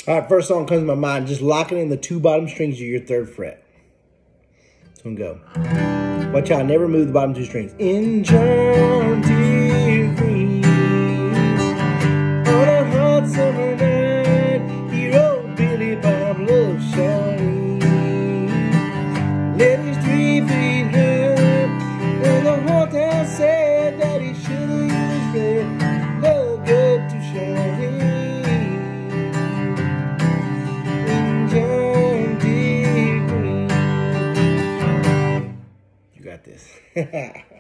All right, first song comes to my mind. Just locking in the 2 bottom strings of your 3rd fret. It's gonna go. Watch out, never move the bottom 2 strings. In John Deere green, on a hot summer night, he rode Billy Bob Love Charlene. Let his 3 feet hurt, and the whole town said that he should have used red. No good to Charlene. You got this.